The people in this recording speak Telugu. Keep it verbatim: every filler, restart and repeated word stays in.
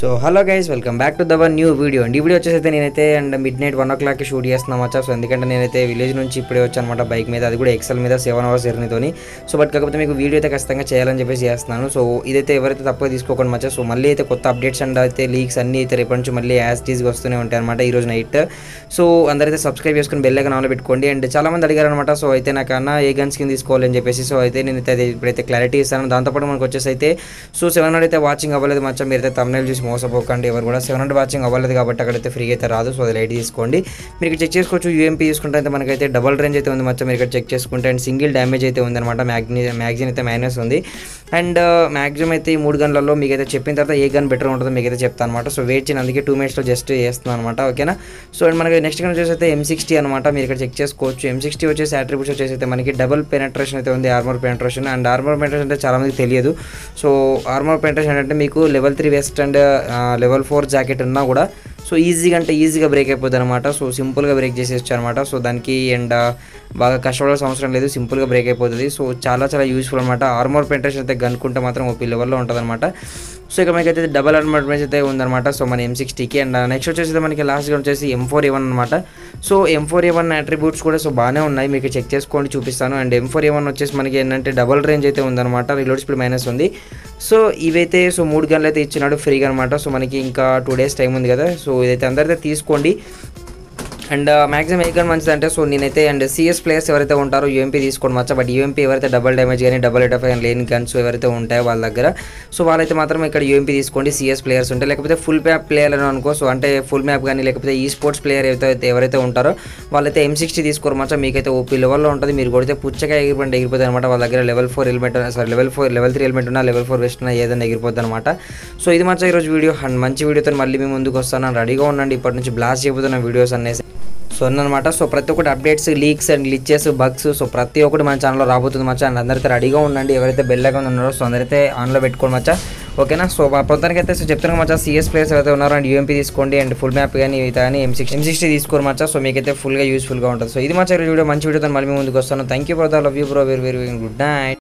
So hello guys, welcome back to our new video and ఈ వీడియో వచ్చేసి నేనైతే అండ్ మిడ్ నైట్ వన్ ఓ క్లాక్కి షూట్ చేస్తున్నాం వచ్చా. సో ఎందుకంటే నేనైతే విలేజ్ నుంచి ఇప్పుడే వచ్చానమాట బైక్ మీద, అది కూడా ఎక్సెల్ మీద సెవెన్ అవర్స్ జర్నీతోని. సో బట్ కాకపోతే మీకు వీడియో అయితే ఖచ్చితంగా చేయాలని చెప్పేసి చేస్తున్నాను. సో ఇదైతే ఎవరైతే తప్పుగా తీసుకోకుండా మచ్చా. సో మళ్ళీ అయితే కొత్త అప్డేట్స్ అండ్ అయితే లీక్స్ అన్నీ అయితే రేపటి నుంచి మళ్ళీ యాజ్ టీజ్గా వస్తూనే ఉంటాయి అనమాట ఈరోజు నైట్. సో అందరైతే సబ్స్క్రైబ్ చేసుకుని బెల్ ఐకాన్ ఆన్లో పెట్టుకోండి. అండ్ చాలామంది అడిగారు అనమాట, సో అయితే నాకన్నా ఏ గన్స్ కింద తీసుకోవాలని చెప్పేసి. సో అయితే నేను అయితే ఇప్పుడైతే క్లారిటీ ఇస్తాను. దాంతోపాటు మనకు వచ్చేసి అయితే సో సెవెన్ హండ్రెడ్ అయితే వాచింగ్ అవ్వలేదు మచ్చా. మీరైతే తమ్నైల్ చూసి మోసపోకండి, ఎవరు కూడా సెవెన్ హండ్రెడ్ వాచింగ్ అవ్వలేదు కాబట్టి అక్కడైతే ఫ్రీ అయితే రాదు. సో అది లైట్ తీసుకోండి. మీరు ఇక్కడ చెక్ చేసుకోవచ్చు. యూఎంపీ తీసుకుంటే అయితే మనకైతే డబల్ రేంజ్ అయితే ఉంది మచ్చా. మీరు ఇక్కడ చెక్ చేసుకుంటే అండ్ సింగిల్ డ్యామేజ్ అయితే ఉందన్నమాట. మ్యాగ్ని మ్యాగ్జిన్ అయితే మైనస్ ఉంది. అండ్ మ్యాక్సిమం అయితే ఈ మూడు గన్లలో మీకు అయితే చెప్పిన తర్వాత ఏ గన్ బెటర్ ఉంటుందో మీకు అయితే చెప్తాను అనమాట. సో వెయిట్ చేయను, అందుకే టూ మినిట్స్లో జస్ట్ చేస్తున్నాను అనమాట. ఓకేనా. సో అండ్ మనకి నెక్స్ట్ గన్ వచ్చేసి అయితే ఎం సిక్స్టీ అనమాట. మీరు ఇక్కడ చెక్ చేసుకోవచ్చు. ఎం సిక్స్టీ వచ్చేసి అట్రిబ్యూట్స్ వచ్చేసి అయితే మనకి డబల్ పెనట్రేషన్ అయితే ఉంది, armour penetration. And armour penetration అంటే చాలా మందికి తెలియదు. సో ఆర్మర్ పెనట్రేషన్ అంటే మీకు level three vest and level four jacket ఉన్నా కూడా సో ఈజీగా అంటే ఈజీగా బ్రేక్ అయిపోద్ది అనమాట. సో సింపుల్గా బ్రేక్ చేసేయచ్చు అనమాట. సో దానికి అండ్ బాగా కష్టపడాల్సిన అవసరం లేదు, సింపుల్గా బ్రేక్ అయిపోతుంది. సో చాలా చాలా యూస్ఫుల్ అనమాట. ఆర్మర్ పెంట్రేషన్ అయితే గనుకుంటే మాత్రం ఓపీ లెవెల్లో ఉంటుంది అనమాట. సో ఇక మనకి అయితే డబల్ ఆర్మర్ పెంట్రేషన్ అయితే ఉందన్నమాట. సో మన ఎం సిక్స్టీకి అండ్ నెక్స్ట్ వచ్చేసి మనకి లాస్ట్గా వచ్చేసి ఎం ఫోర్ ఏ వన్ అనమాట. So M four A one attributes కూడా సో బాగానే ఉన్నాయి, మీకు చెక్ చేసుకోండి చూపిస్తాను. And M four A one వచ్చేసి మనకి ఏంటంటే డబల్ రేంజ్ అయితే ఉందన్నమాట. రీలోడ్ స్పీడ్ మైనస్ ఉంది. సో ఇవైతే సో మూడు గన్లు అయితే ఇచ్చినాడు ఫ్రీగా అనమాట. సో మనకి ఇంకా టూ డేస్ టైం ఉంది కదా. సో ఇదైతే అందరైతే తీసుకోండి. అండ్ మ్యాక్సిమం ఏ గన్ మంచిది అంటే సో నేనైతే అండ్ సిఎస్ ప్లేయర్స్ ఎవరైతే ఉంటారో యూఎంపీ తీసుకోండి మచ్చా. బట్ యూఎంపీ ఎవరైతే డబల్ డ్యామేజ్ కానీ డబల్ ఎటఫ్ కానీ లేని గన్స్ ఎవరైతే ఉంటాయో వాళ్ళ దగ్గర సో వాళ్ళైతే మాత్రం ఇక్కడ యూఎంపీ తీసుకోండి. సిఎస్ ప్లేయర్స్ ఉంటే, లేకపోతే ఫుల్ మ్యాప్ ప్లేయర్ అని అనుకో. సో అంటే ఫుల్ మ్యాప్ కానీ లేకపోతే ఈ స్పోర్ట్స్ ప్లేయర్ ఎవరైతే ఎవరైతే ఉంటారో వాళ్ళైతే ఎం సిక్స్టీ తీసుకోరు మచ్చా. మీకైతే ఓపీ లెవెల్లో ఉంటుంది. మీరు కొడితే పుచ్చగా ఎగిరిపోయి ఎగిరిపోతుంది అనమాట. వాళ్ళ దగ్గర level four helmet sorry level four level three helmet ఉన్నా లెవెల్ ఫోర్ వెస్ట్ ఉన్నా ఏదైనా ఎగిరిపోద్ది అనమాట. సో ఇది మచ్చా ఈరోజు వీడియో. అండ్ మంచి వీడియోతో మళ్ళీ మీ ముందుకు వస్తాను. రెడీగా ఉండండి, ఇప్పటి నుంచి బ్లాస్ట్ చేయబోతున్న వీడియోస్ అనేసి సో అనమాట. సో ప్రతి ఒక్కటి updates, leaks and glitches, bugs so ప్రతి ఒక్కటి మన ఛానల్లో రాబోతుంది మచ్చా. అండ్ అందరైతే రెడీగా ఉండండి. ఎవరైతే బెల్ ఐకాన్ ఉన్నారో సో అందరైతే ఆన్లో పెట్టుకోండి మచ్చా. ఓకేనా. సో ప్రస్తుతానికి అయితే సో చెప్తున్నాను మచ్చా, సిఎస్ ప్లేయర్స్ ఎవరైతే ఉన్నారో అండ్ యూఎంపీ తీసుకోండి. అండ్ ఫుల్ మ్యాప్ కానీ ఇవి కానీ ఎం సిక్స్ ఎం సిక్స్టీ తీసుకోరు మచ్చా. సో మీకైతే ఫుల్గా యూస్ఫుల్గా ఉంటుంది. సో ఇది మచ్చా వీడియో. మంచి వీడియోతో మళ్ళీ ముందుకు వస్తాను. Thank you for the love you bro. Very very good night.